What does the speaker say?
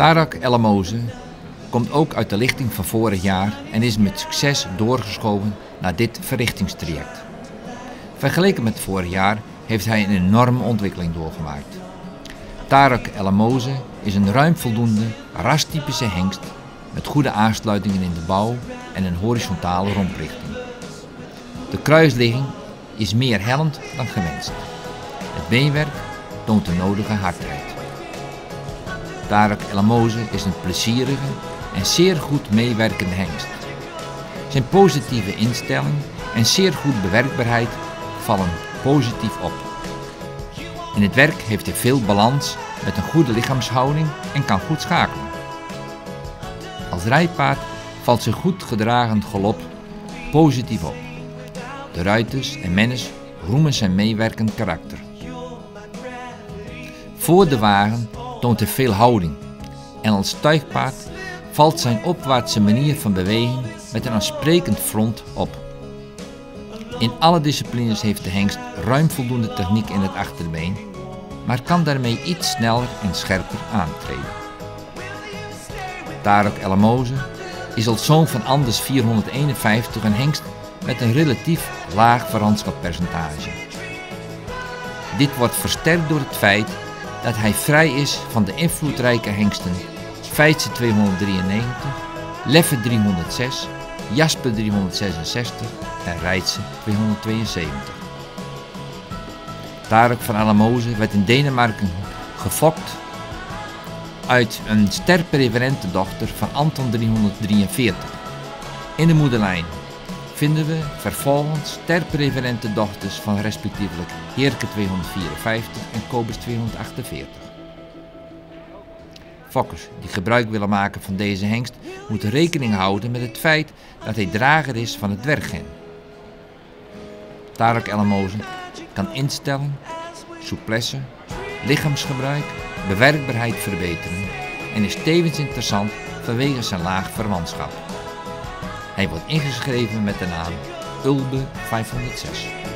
Tarak Elmoze komt ook uit de lichting van vorig jaar en is met succes doorgeschoven naar dit verrichtingstraject. Vergeleken met vorig jaar heeft hij een enorme ontwikkeling doorgemaakt. Tarak Elmoze is een ruim voldoende rastypische hengst met goede aansluitingen in de bouw en een horizontale romprichting. De kruisligging is meer hellend dan gewenst. Het beenwerk toont de nodige hardheid. Tarak Elmoze is een plezierige en zeer goed meewerkende hengst. Zijn positieve instelling en zeer goede bewerkbaarheid vallen positief op. In het werk heeft hij veel balans met een goede lichaamshouding en kan goed schakelen. Als rijpaard valt zijn goed gedragen galop positief op. De ruiters en menners roemen zijn meewerkend karakter. Voor de wagen toont hij veel houding en als tuigpaard valt zijn opwaartse manier van beweging met een aansprekend front op. In alle disciplines heeft de hengst ruim voldoende techniek in het achterbeen, maar kan daarmee iets sneller en scherper aantreden. Tarak Elmoze is als zoon van Andes 451 een hengst met een relatief laag verrandschappercentage. Dit wordt versterkt door het feit dat hij vrij is van de invloedrijke hengsten Feitse 293, Leffe 306, Jasper 366 en Reitse 272. Tarak van Elmoze werd in Denemarken gefokt uit een sterpreferente dochter van Anton 343. In de moederlijn vinden we vervolgens sterpreferente dochters van respectievelijk Heerke 254 en Kobus 248. Fokkers die gebruik willen maken van deze hengst moeten rekening houden met het feit dat hij drager is van het dwerggen. Tarak Elmoze kan instelling, souplesse, lichaamsgebruik, bewerkbaarheid verbeteren en is tevens interessant vanwege zijn laag verwantschap. Hij wordt ingeschreven met de naam Ulbe 506.